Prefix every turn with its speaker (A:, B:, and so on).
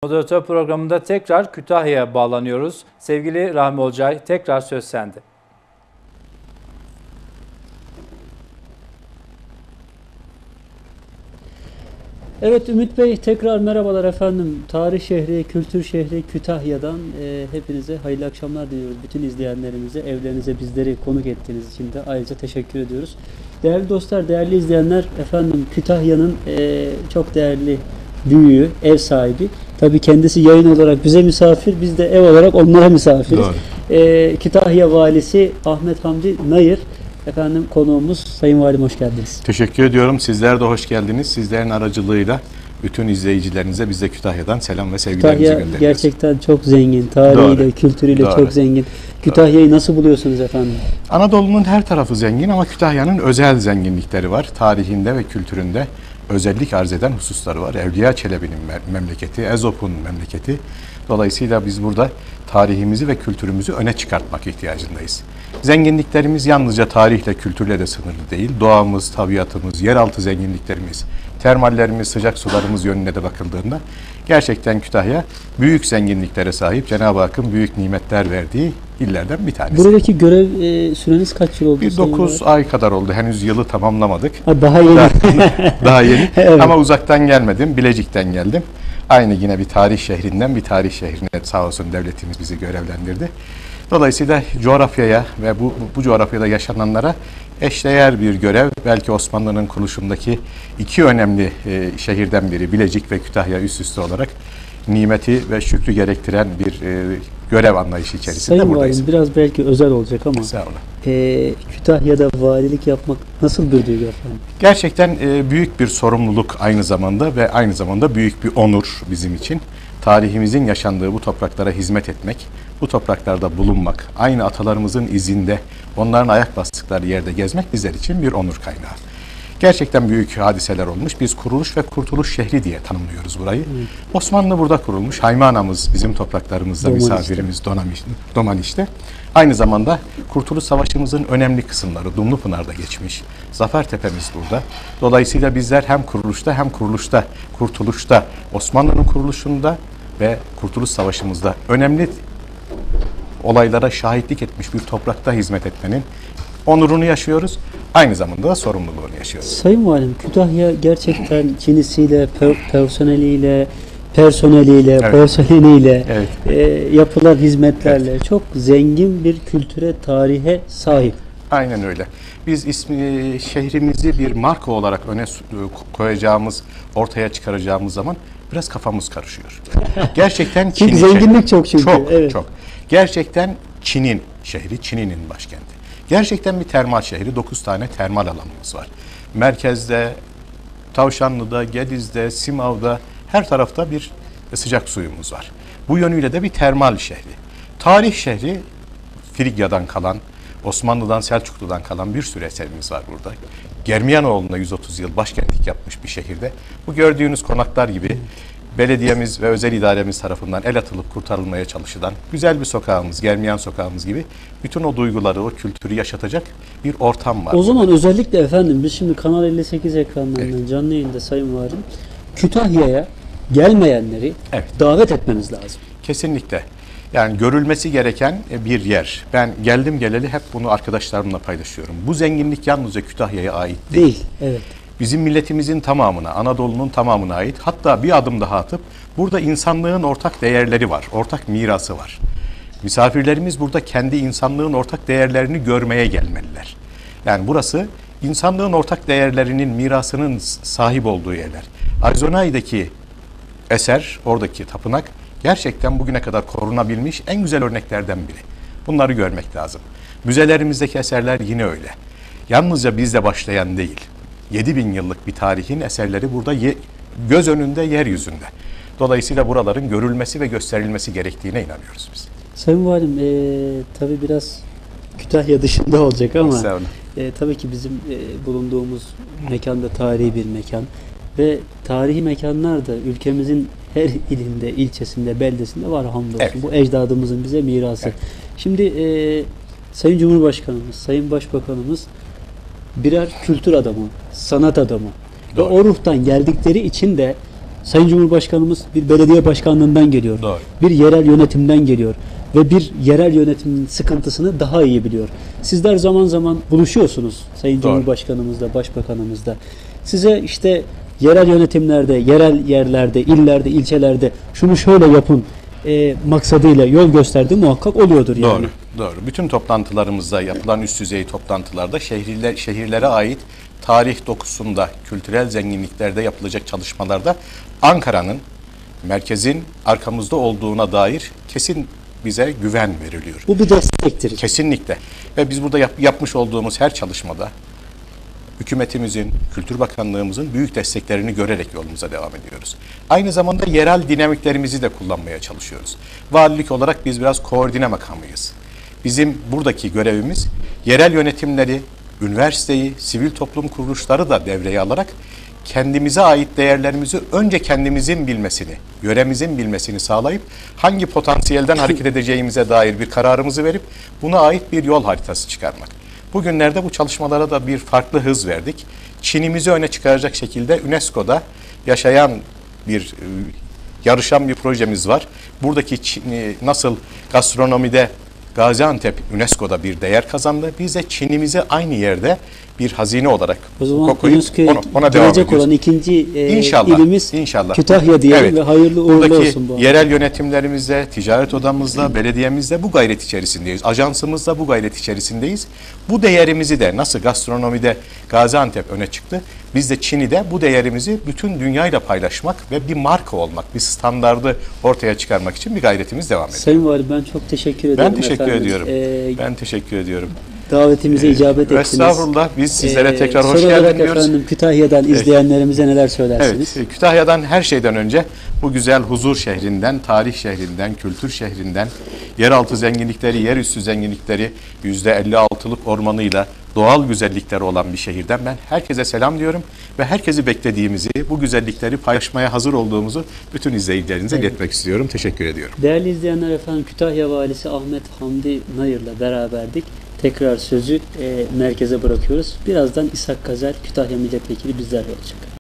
A: Moderatör programında tekrar Kütahya'ya bağlanıyoruz. Sevgili Rahmi Olcay, tekrar söz sende.
B: Evet Ümit Bey, tekrar merhabalar efendim. Tarih şehri, kültür şehri Kütahya'dan hepinize hayırlı akşamlar diliyoruz. Bütün izleyenlerimize, evlerinize bizleri konuk ettiğiniz için de ayrıca teşekkür ediyoruz. Değerli dostlar, değerli izleyenler, efendim Kütahya'nın çok değerli büyüğü, ev sahibi. Tabii kendisi yayın olarak bize misafir, biz de ev olarak onlara misafiriz. Kütahya Valisi Ahmet Hamdi Nayır. Efendim konuğumuz. Sayın Valim, hoş geldiniz.
C: Teşekkür ediyorum. Sizler de hoş geldiniz. Sizlerin aracılığıyla bütün izleyicilerinize biz de Kütahya'dan selam ve sevgilerimizi gönderiyoruz.
B: Kütahya gerçekten çok zengin. Tarihiyle, kültürüyle çok zengin. Kütahya'yı nasıl buluyorsunuz efendim?
C: Anadolu'nun her tarafı zengin ama Kütahya'nın özel zenginlikleri var. Tarihinde ve kültüründe özellik arz eden hususları var. Evliya Çelebi'nin memleketi, Ezop'un memleketi. Dolayısıyla biz burada tarihimizi ve kültürümüzü öne çıkartmak ihtiyacındayız. Zenginliklerimiz yalnızca tarihle, kültürle de sınırlı değil. Doğamız, tabiatımız, yeraltı zenginliklerimiz, termallerimiz, sıcak sularımız yönüne de bakıldığında gerçekten Kütahya büyük zenginliklere sahip, Cenab-ı Hakk'ın büyük nimetler verdiği illerden bir tanesi.
B: Buradaki görev süreniz kaç yıl oldu?
C: Bir 9 ay kadar oldu. Henüz yılı tamamlamadık.
B: Daha yeni.
C: Daha yeni.
B: Evet.
C: Ama uzaktan gelmedim. Bilecik'ten geldim. Aynı yine bir tarih şehrinden bir tarih şehrine sağ olsun devletimiz bizi görevlendirdi. Dolayısıyla coğrafyaya ve bu coğrafyada yaşananlara eşdeğer bir görev. Belki Osmanlı'nın kuruluşundaki iki önemli şehirden biri Bilecik ve Kütahya üst üste olarak nimeti ve şükrü gerektiren bir görev anlayışı içerisinde
B: Sayın
C: buradayız.
B: Valim, biraz belki özel olacak ama
C: Sağ olun.
B: Kütahya'da valilik yapmak nasıl bir duygu efendim?
C: Gerçekten büyük bir sorumluluk aynı zamanda ve aynı zamanda büyük bir onur bizim için. Tarihimizin yaşandığı bu topraklara hizmet etmek, bu topraklarda bulunmak, aynı atalarımızın izinde, onların ayak bastıkları yerde gezmek bizler için bir onur kaynağı. Gerçekten büyük hadiseler olmuş. Biz kuruluş ve kurtuluş şehri diye tanımlıyoruz burayı. Osmanlı burada kurulmuş. Haymi Anamız bizim topraklarımızda misafirimiz Domaniş'te. Aynı zamanda Kurtuluş Savaşımızın önemli kısımları Dumlupınar'da geçmiş. Zafertepe'miz burada. Dolayısıyla bizler hem kuruluşta hem kurtuluşta, Osmanlı'nın kuruluşunda ve Kurtuluş Savaşımızda önemli olaylara şahitlik etmiş bir toprakta hizmet etmenin onurunu yaşıyoruz. Aynı zamanda da sorumluluğunu yaşıyoruz.
B: Sayın Valim, Kütahya gerçekten Çinisiyle, personeliyle, porseleiniyle, yapılan hizmetlerle çok zengin bir kültüre, tarihe sahip.
C: Aynen öyle. Biz şehrimizi bir marka olarak öne koyacağımız, ortaya çıkaracağımız zaman biraz kafamız karışıyor. Gerçekten Çin'in
B: zenginlik çok çünkü.
C: Çok. Gerçekten Çin'in şehri, Çin'in başkenti. Gerçekten bir termal şehri. 9 tane termal alanımız var. Merkezde, Tavşanlı'da, Gediz'de, Simav'da her tarafta bir sıcak suyumuz var. Bu yönüyle de bir termal şehri. Tarih şehri, Frigya'dan kalan, Osmanlı'dan, Selçuklu'dan kalan bir sürü eserimiz var burada. Germiyanoğlu'na 130 yıl başkentlik yapmış bir şehirde. Bu gördüğünüz konaklar gibi belediyemiz ve özel idaremiz tarafından el atılıp kurtarılmaya çalışılan güzel bir sokağımız, Germiyan sokağımız gibi bütün o duyguları, o kültürü yaşatacak bir ortam var.
B: O zaman özellikle efendim biz şimdi Kanal 58 ekranlarından canlı yayında Sayın Valim, Kütahya'ya gelmeyenleri davet etmemiz lazım.
C: Kesinlikle. Yani görülmesi gereken bir yer. Ben geldim geleli hep bunu arkadaşlarımla paylaşıyorum. Bu zenginlik yalnızca Kütahya'ya ait değil.
B: Evet.
C: Bizim milletimizin tamamına, Anadolu'nun tamamına ait. Hatta bir adım daha atıp burada insanlığın ortak değerleri var, ortak mirası var. Misafirlerimiz burada kendi insanlığın ortak değerlerini görmeye gelmeliler. Yani burası insanlığın ortak değerlerinin, mirasının sahip olduğu yerler. Arizona'daki eser, oradaki tapınak gerçekten bugüne kadar korunabilmiş en güzel örneklerden biri. Bunları görmek lazım. Müzelerimizdeki eserler yine öyle. Yalnızca bizle başlayan değil. 7000 yıllık bir tarihin eserleri burada göz önünde, yeryüzünde. Dolayısıyla buraların görülmesi ve gösterilmesi gerektiğine inanıyoruz biz.
B: Sayın Valim, tabii biraz Kütahya dışında olacak ama tabii ki bizim bulunduğumuz mekanda tarihi bir mekan ve tarihi mekanlar da ülkemizin her ilinde, ilçesinde, beldesinde var hamdolsun. Bu ecdadımızın bize mirası. Şimdi Sayın Cumhurbaşkanımız, Sayın Başbakanımız birer kültür adamı, sanat adamı ve o ruhtan geldikleri için de Sayın Cumhurbaşkanımız bir belediye başkanlığından geliyor.
C: Doğru.
B: Bir yerel yönetimden geliyor. Ve bir yerel yönetimin sıkıntısını daha iyi biliyor. Sizler zaman zaman buluşuyorsunuz Sayın
C: Doğru.
B: Cumhurbaşkanımızla, Başbakanımızla. Size işte yerel yönetimlerde, yerel yerlerde, illerde, ilçelerde şunu şöyle yapın maksadıyla yol gösterdiği muhakkak oluyordur yani.
C: Doğru, doğru. Bütün toplantılarımızda, yapılan üst düzey toplantılarda şehirlere ait tarih dokusunda, kültürel zenginliklerde yapılacak çalışmalarda Ankara'nın, merkezin arkamızda olduğuna dair kesin bize güven veriliyor.
B: Bu bir destektir.
C: Kesinlikle. Ve biz burada yapmış olduğumuz her çalışmada hükümetimizin, Kültür Bakanlığımızın büyük desteklerini görerek yolumuza devam ediyoruz. Aynı zamanda yerel dinamiklerimizi de kullanmaya çalışıyoruz. Valilik olarak biz biraz koordine makamıyız. Bizim buradaki görevimiz yerel yönetimleri, üniversiteyi, sivil toplum kuruluşları da devreye alarak kendimize ait değerlerimizi önce kendimizin bilmesini, yöremizin bilmesini sağlayıp hangi potansiyelden hareket edeceğimize dair bir kararımızı verip buna ait bir yol haritası çıkarmak. Bugünlerde bu çalışmalara da bir farklı hız verdik. Çin'imizi öne çıkaracak şekilde UNESCO'da yaşayan bir, yarışan bir projemiz var. Buradaki nasıl gastronomide Gaziantep UNESCO'da bir değer kazandı. Biz de Çin'imizi aynı yerde bir hazine olarak
B: O zaman
C: koyup
B: UNESCO'ya
C: ona devam
B: gelecek
C: ediyoruz.
B: olan ikinci ilimiz
C: İnşallah.
B: Kütahya diyelim
C: Evet.
B: ve hayırlı uğurlu
C: Buradaki
B: olsun bu.
C: yerel yönetimlerimizle, ticaret odamızla, belediyemizle bu gayret içerisindeyiz. Ajansımızla bu gayret içerisindeyiz. Bu değerimizi de nasıl gastronomide Gaziantep öne çıktı, biz de Çin'de bu değerimizi bütün dünyayla paylaşmak ve bir marka olmak, bir standardı ortaya çıkarmak için bir gayretimiz devam ediyor.
B: Sayın Valim ben çok teşekkür ederim.
C: Ben teşekkür
B: efendim.
C: ediyorum. Ben teşekkür ediyorum.
B: Davetimize icabet ettiniz.
C: Estağfurullah. Biz sizlere tekrar hoş
B: son olarak
C: geldin diyoruz.
B: efendim Kütahya'dan izleyenlerimize neler söylersiniz?
C: Evet, Kütahya'dan her şeyden önce bu güzel huzur şehrinden, tarih şehrinden, kültür şehrinden, yeraltı zenginlikleri, yerüstü zenginlikleri, %56'lık ormanıyla doğal güzellikleri olan bir şehirden ben herkese selam diyorum ve herkesi beklediğimizi, bu güzellikleri paylaşmaya hazır olduğumuzu bütün izleyicilerinize iletmek istiyorum. Teşekkür ediyorum.
B: Değerli izleyenler efendim Kütahya Valisi Ahmet Hamdi Nayır'la beraberdik. Tekrar sözü merkeze bırakıyoruz. Birazdan İshak Kazer Kütahya Milletvekili bizlerle olacak.